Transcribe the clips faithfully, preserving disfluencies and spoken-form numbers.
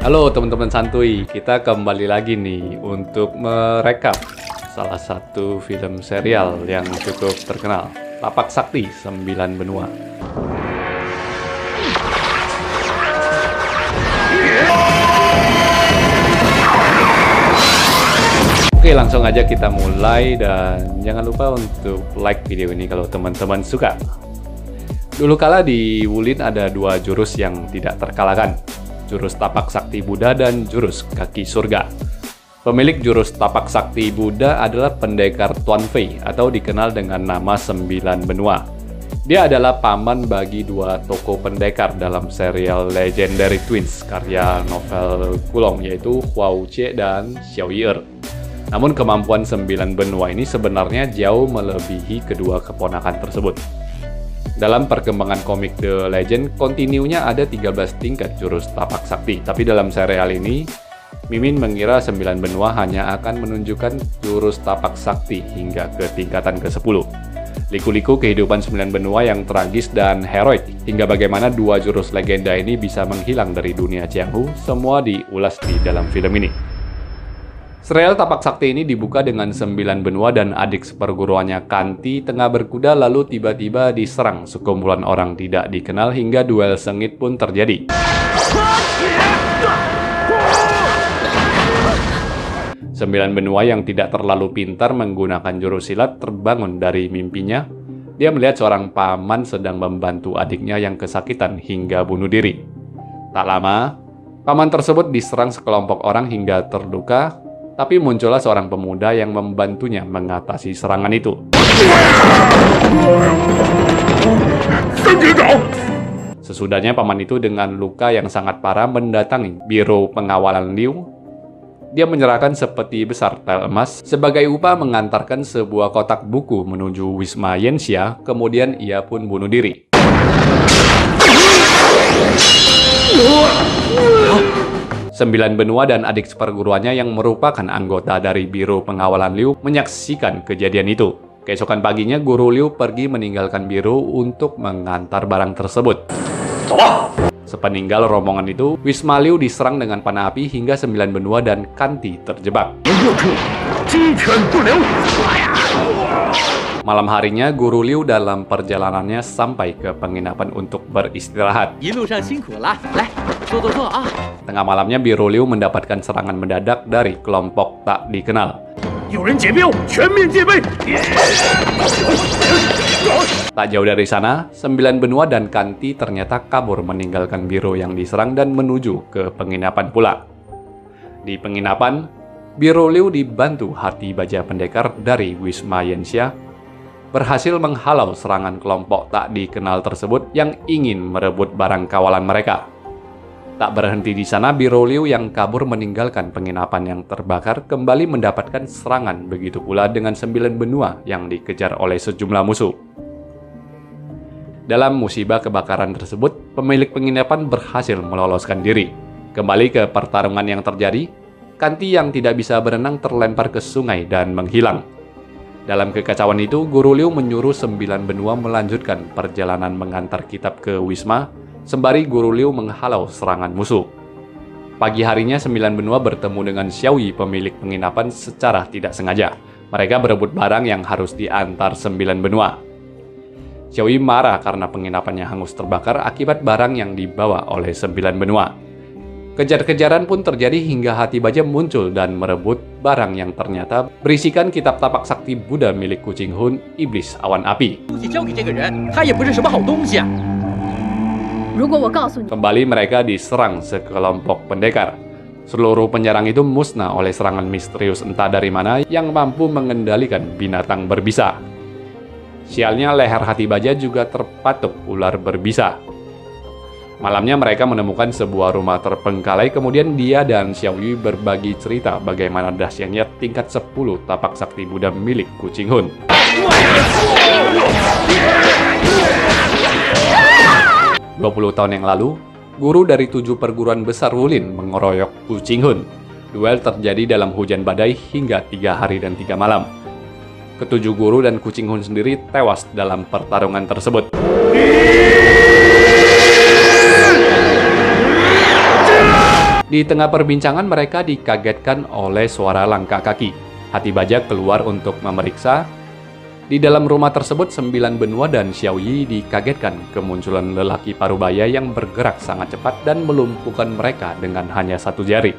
Halo teman-teman santuy, kita kembali lagi nih untuk merekap salah satu film serial yang cukup terkenal, Tapak Sakti Sembilan Benua. Oke, langsung aja kita mulai dan jangan lupa untuk like video ini kalau teman-teman suka. Dulu kala di Wulin ada dua jurus yang tidak terkalahkan, jurus Tapak Sakti Buddha dan jurus Kaki Surga. Pemilik jurus Tapak Sakti Buddha adalah pendekar Tuan Fei atau dikenal dengan nama Sembilan Benua. Dia adalah paman bagi dua tokoh pendekar dalam serial Legendary Twins karya novel Kulong, yaitu Hua Wuqie dan Xiao Yi-er. Namun kemampuan Sembilan Benua ini sebenarnya jauh melebihi kedua keponakan tersebut. Dalam perkembangan komik The Legend, kontinunya ada tiga belas tingkat jurus Tapak Sakti. Tapi dalam serial ini, Mimin mengira Sembilan Benua hanya akan menunjukkan jurus Tapak Sakti hingga ke tingkatan ke sepuluh. Liku-liku kehidupan Sembilan Benua yang tragis dan heroik, hingga bagaimana dua jurus legenda ini bisa menghilang dari dunia Jianghu, semua diulas di dalam film ini. Serial Tapak Sakti ini dibuka dengan Sembilan Benua dan adik seperguruannya Kanti tengah berkuda lalu tiba-tiba diserang sekumpulan orang tidak dikenal hingga duel sengit pun terjadi. Sembilan Benua yang tidak terlalu pintar menggunakan jurus silat terbangun dari mimpinya. Dia melihat seorang paman sedang membantu adiknya yang kesakitan hingga bunuh diri. Tak lama, paman tersebut diserang sekelompok orang hingga terluka. Tapi muncullah seorang pemuda yang membantunya mengatasi serangan itu. Sesudahnya paman itu dengan luka yang sangat parah mendatangi Biro Pengawalan Liu. Dia menyerahkan sepeti besar tel emas sebagai upah mengantarkan sebuah kotak buku menuju Wisma Yanxia, kemudian ia pun bunuh diri. Sembilan Benua dan adik seperguruannya yang merupakan anggota dari Biro Pengawalan Liu menyaksikan kejadian itu. Keesokan paginya, Guru Liu pergi meninggalkan biro untuk mengantar barang tersebut. Sepeninggal rombongan itu, Wisma Liu diserang dengan panah api hingga Sembilan Benua dan Kanti terjebak. Malam harinya, Guru Liu dalam perjalanannya sampai ke penginapan untuk beristirahat. Tengah malamnya, Biro Liu mendapatkan serangan mendadak dari kelompok tak dikenal. Tak jauh dari sana, Sembilan Benua dan Kanti ternyata kabur meninggalkan biro yang diserang dan menuju ke penginapan pula. Di penginapan, Biro Liu dibantu Hati Baja Pendekar dari Wisma Yanxia berhasil menghalau serangan kelompok tak dikenal tersebut yang ingin merebut barang kawalan mereka. Tak berhenti di sana, Biro Liu yang kabur meninggalkan penginapan yang terbakar kembali mendapatkan serangan, begitu pula dengan Sembilan Benua yang dikejar oleh sejumlah musuh. Dalam musibah kebakaran tersebut, pemilik penginapan berhasil meloloskan diri. Kembali ke pertarungan yang terjadi, Kanti yang tidak bisa berenang terlempar ke sungai dan menghilang. Dalam kekacauan itu, Guru Liu menyuruh Sembilan Benua melanjutkan perjalanan mengantar kitab ke Wisma, sembari Guru Liu menghalau serangan musuh. Pagi harinya, Sembilan Benua bertemu dengan Xiao Yi, pemilik penginapan, secara tidak sengaja. Mereka berebut barang yang harus diantar Sembilan Benua. Xiao Yi marah karena penginapannya hangus terbakar akibat barang yang dibawa oleh Sembilan Benua. Kejar-kejaran pun terjadi hingga Hati Baja muncul dan merebut barang yang ternyata berisikan kitab Tapak Sakti Buddha milik Kucing Hun, Iblis Awan Api. Kembali mereka diserang sekelompok pendekar. Seluruh penyerang itu musnah oleh serangan misterius entah dari mana yang mampu mengendalikan binatang berbisa. Sialnya, leher Hati Baja juga terpatuk ular berbisa. Malamnya mereka menemukan sebuah rumah terpengkalai, kemudian dia dan Xiao Yi berbagi cerita bagaimana dahsyatnya tingkat sepuluh Tapak Sakti Buddha milik Kucing Hun. dua puluh tahun yang lalu, guru dari tujuh perguruan besar Wulin mengeroyok Kucing Hun. Duel terjadi dalam hujan badai hingga tiga hari dan tiga malam. Ketujuh guru dan Kucing Hun sendiri tewas dalam pertarungan tersebut. Di tengah perbincangan mereka dikagetkan oleh suara langkah kaki. Hati Baja keluar untuk memeriksa. Di dalam rumah tersebut, sembilan benua dan Xiao Yi dikagetkan kemunculan lelaki parubaya yang bergerak sangat cepat dan melumpuhkan mereka dengan hanya satu jari.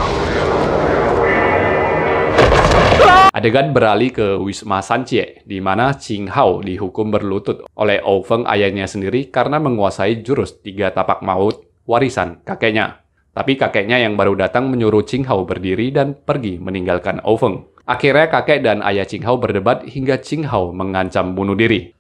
Adegan beralih ke Wisma Sanjie, di mana Qing Hao dihukum berlutut oleh Ou Feng ayahnya sendiri karena menguasai jurus tiga tapak maut warisan kakeknya. Tapi kakeknya yang baru datang menyuruh Qing Hao berdiri dan pergi meninggalkan Ou Feng. Akhirnya kakek dan ayah Qing Hao berdebat hingga Qing Hao mengancam bunuh diri.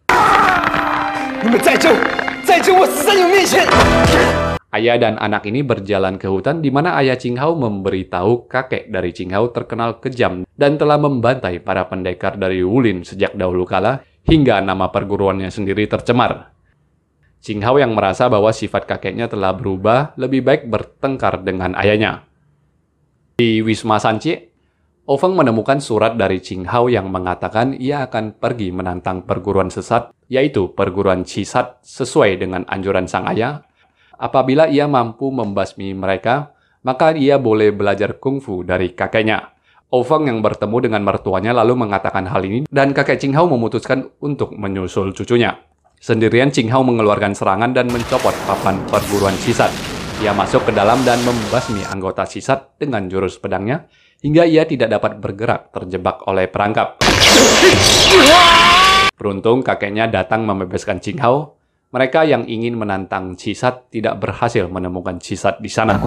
Ayah dan anak ini berjalan ke hutan di mana ayah Qing Hao memberitahu kakek dari Qing Hao terkenal kejam dan telah membantai para pendekar dari Wulin sejak dahulu kala hingga nama perguruannya sendiri tercemar. Qing Hao yang merasa bahwa sifat kakeknya telah berubah lebih baik bertengkar dengan ayahnya. Di Wisma Sanjie, Ou Feng menemukan surat dari Qing Hao yang mengatakan ia akan pergi menantang perguruan sesat, yaitu perguruan Cisat sesuai dengan anjuran sang ayah. Apabila ia mampu membasmi mereka, maka ia boleh belajar kungfu dari kakeknya. Ou Feng yang bertemu dengan mertuanya lalu mengatakan hal ini dan kakek Qing Hao memutuskan untuk menyusul cucunya. Sendirian Qing Hao mengeluarkan serangan dan mencopot papan perguruan Cisat. Ia masuk ke dalam dan membasmi anggota Cisat dengan jurus pedangnya hingga ia tidak dapat bergerak terjebak oleh perangkap. Beruntung kakeknya datang membebaskan Qing Hao. Mereka yang ingin menantang Cisat tidak berhasil menemukan Cisat di sana.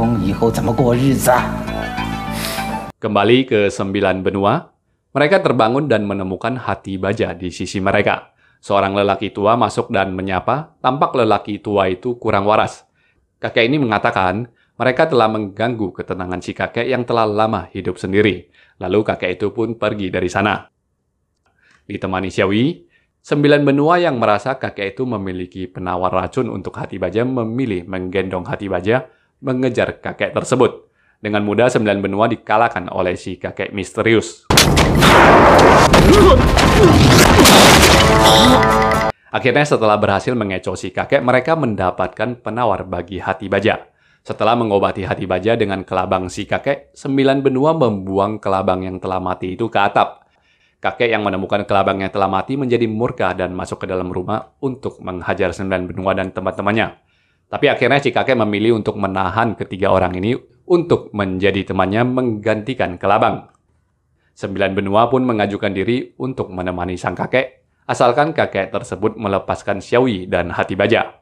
Kembali ke sembilan benua, mereka terbangun dan menemukan Hati Baja di sisi mereka. Seorang lelaki tua masuk dan menyapa, tampak lelaki tua itu kurang waras. Kakek ini mengatakan, mereka telah mengganggu ketenangan si kakek yang telah lama hidup sendiri. Lalu kakek itu pun pergi dari sana. Ditemani Xiao Yi, sembilan benua yang merasa kakek itu memiliki penawar racun untuk Hati Baja memilih menggendong Hati Baja mengejar kakek tersebut. Dengan mudah sembilan benua dikalahkan oleh si kakek misterius. Akhirnya setelah berhasil mengecoh si kakek, mereka mendapatkan penawar bagi Hati Baja. Setelah mengobati Hati Baja dengan kelabang si kakek, sembilan benua membuang kelabang yang telah mati itu ke atap. Kakek yang menemukan kelabang yang telah mati menjadi murka dan masuk ke dalam rumah untuk menghajar sembilan benua dan teman-temannya. Tapi akhirnya si kakek memilih untuk menahan ketiga orang ini untuk menjadi temannya menggantikan kelabang. Sembilan benua pun mengajukan diri untuk menemani sang kakek, asalkan kakek tersebut melepaskan Xiao Yi dan Hati Baja.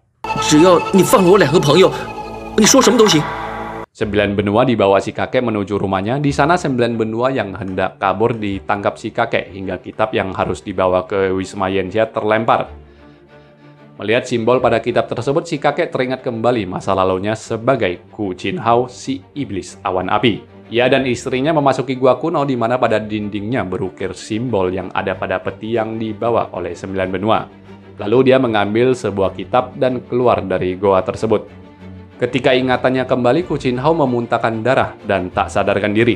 Sembilan benua dibawa si kakek menuju rumahnya. Di sana sembilan benua yang hendak kabur ditangkap si kakek hingga kitab yang harus dibawa ke Wisma Yanxia terlempar. Melihat simbol pada kitab tersebut, si kakek teringat kembali masa lalunya sebagai Ku Qin Hao, si iblis awan api. Ia dan istrinya memasuki gua kuno di mana pada dindingnya berukir simbol yang ada pada peti yang dibawa oleh sembilan benua. Lalu dia mengambil sebuah kitab dan keluar dari goa tersebut. Ketika ingatannya kembali, Ku Qin Hao memuntahkan darah dan tak sadarkan diri.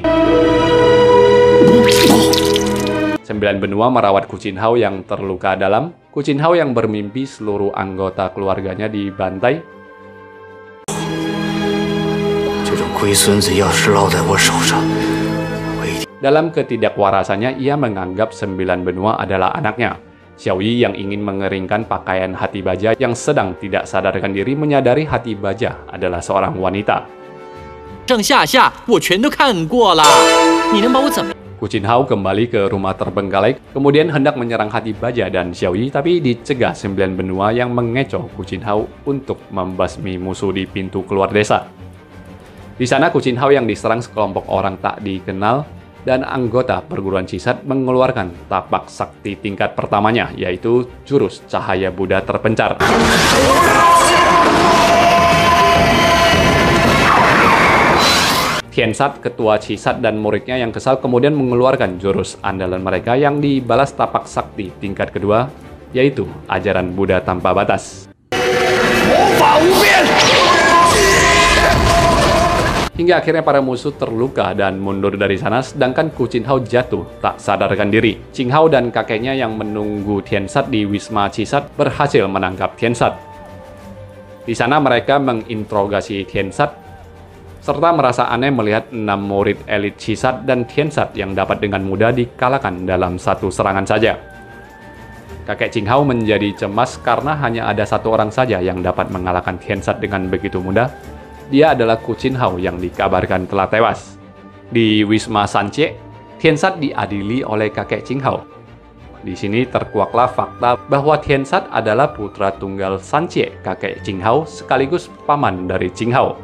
Sembilan benua merawat Ku Qin Hao yang terluka dalam. Ku Qin Hao yang bermimpi seluruh anggota keluarganya dibantai. Dalam ketidakwarasannya, ia menganggap sembilan benua adalah anaknya. Xiao Yi yang ingin mengeringkan pakaian Hati Baja yang sedang tidak sadarkan diri menyadari Hati Baja adalah seorang wanita. Ku Qin Hao kembali ke rumah terbengkalai, kemudian hendak menyerang Hati Baja dan Xiao Yi, tapi dicegah sembilan benua yang mengecoh Ku Qin Hao untuk membasmi musuh di pintu keluar desa. Di sana Ku Qin Hao yang diserang sekelompok orang tak dikenal dan anggota perguruan Cisat mengeluarkan tapak sakti tingkat pertamanya, yaitu jurus cahaya Buddha terpencar. Tiansat, ketua Cisat dan muridnya yang kesal kemudian mengeluarkan jurus andalan mereka yang dibalas tapak sakti tingkat kedua, yaitu ajaran Buddha tanpa batas. Hingga akhirnya para musuh terluka dan mundur dari sana, sedangkan Ku Qin Hao jatuh tak sadarkan diri. Qing Hao dan kakeknya yang menunggu Tiansat di Wisma Cisat berhasil menangkap Tiansat. Di sana mereka menginterogasi Tiansat. serta merasa aneh melihat enam murid elit Shisat dan Tianshat yang dapat dengan mudah dikalahkan dalam satu serangan saja. Kakek Qing Hao menjadi cemas karena hanya ada satu orang saja yang dapat mengalahkan Tianshat dengan begitu mudah. Dia adalah Gu Qinhao yang dikabarkan telah tewas. Di Wisma Sanjie, Tianshat diadili oleh kakek Qing Hao. Di sini terkuaklah fakta bahwa Tianshat adalah putra tunggal Sanjie, kakek Qing Hao, sekaligus paman dari Qing Hao.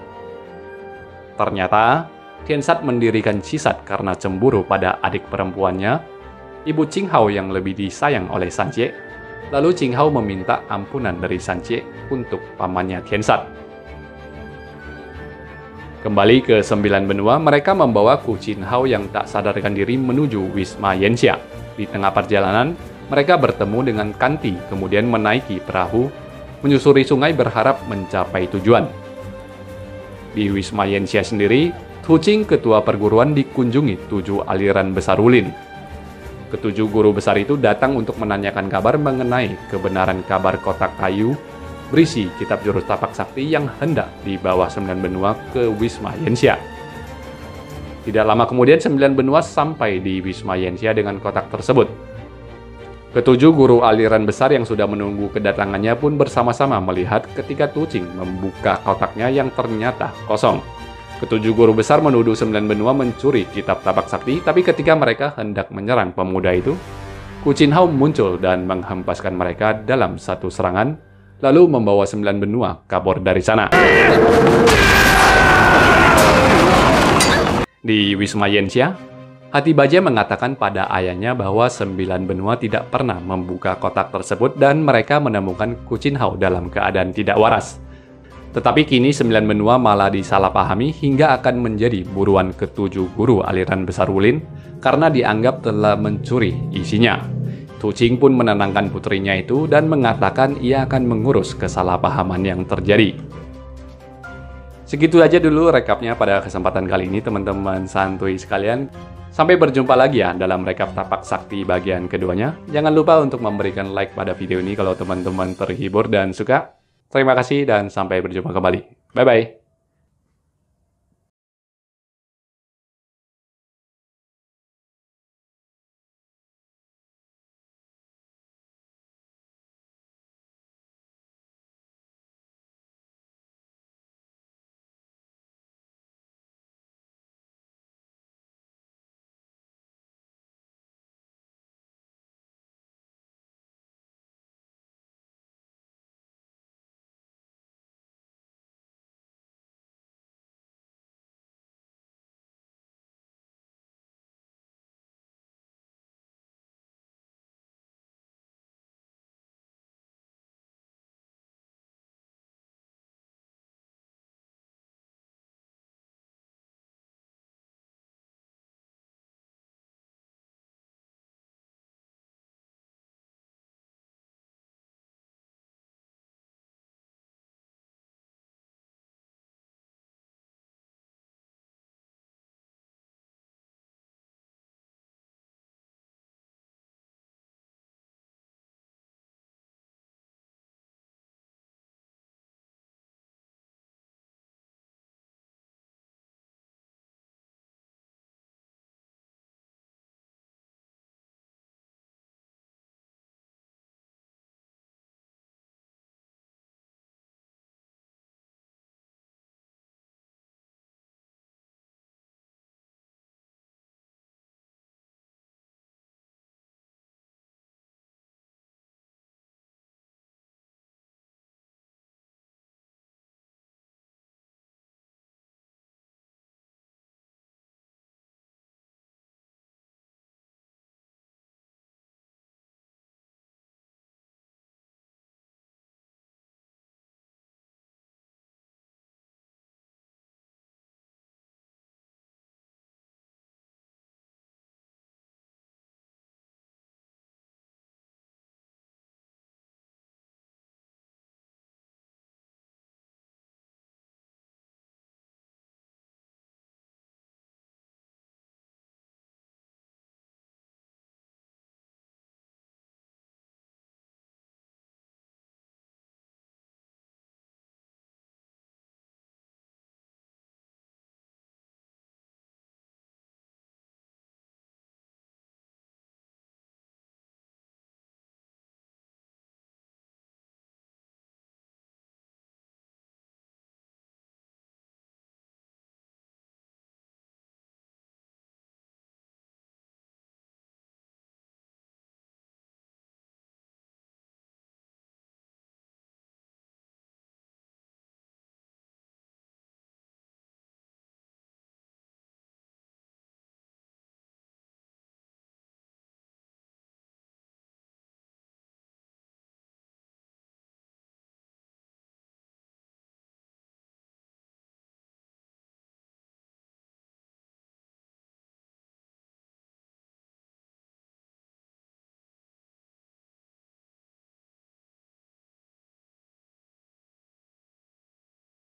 Ternyata, Tianshat mendirikan Shisat karena cemburu pada adik perempuannya, ibu Qing Hao yang lebih disayang oleh Sanjie. Lalu Qing Hao meminta ampunan dari Sanjie untuk pamannya Tianshat. Kembali ke sembilan benua, mereka membawa Gu Qinhao yang tak sadarkan diri menuju Wisma Yanxia. Di tengah perjalanan, mereka bertemu dengan Kanti, kemudian menaiki perahu, menyusuri sungai berharap mencapai tujuan. Di Wisma Yanxia sendiri, Tu Qing, ketua perguruan, dikunjungi tujuh aliran besar ulin. Ketujuh guru besar itu datang untuk menanyakan kabar mengenai kebenaran kabar kotak kayu berisi kitab jurus tapak sakti yang hendak dibawa sembilan benua ke Wisma Yanxia. Tidak lama kemudian sembilan benua sampai di Wisma Yanxia dengan kotak tersebut. Ketujuh guru aliran besar yang sudah menunggu kedatangannya pun bersama-sama melihat ketika Tu Qing membuka kotaknya yang ternyata kosong. Ketujuh guru besar menuduh sembilan benua mencuri kitab tapak sakti, tapi ketika mereka hendak menyerang pemuda itu, Gu Qinhao muncul dan menghempaskan mereka dalam satu serangan, lalu membawa sembilan benua kabur dari sana. Di Wisma Yanxia, Hati Baja mengatakan pada ayahnya bahwa sembilan benua tidak pernah membuka kotak tersebut dan mereka menemukan Gu Qinhao dalam keadaan tidak waras. Tetapi kini sembilan benua malah disalahpahami hingga akan menjadi buruan ketujuh guru aliran besar ulin karena dianggap telah mencuri isinya. Tu Qing pun menenangkan putrinya itu dan mengatakan ia akan mengurus kesalahpahaman yang terjadi. Segitu aja dulu rekapnya pada kesempatan kali ini teman-teman santuy sekalian. Sampai berjumpa lagi ya dalam rekap tapak sakti bagian keduanya. Jangan lupa untuk memberikan like pada video ini kalau teman-teman terhibur dan suka. Terima kasih dan sampai berjumpa kembali. Bye-bye.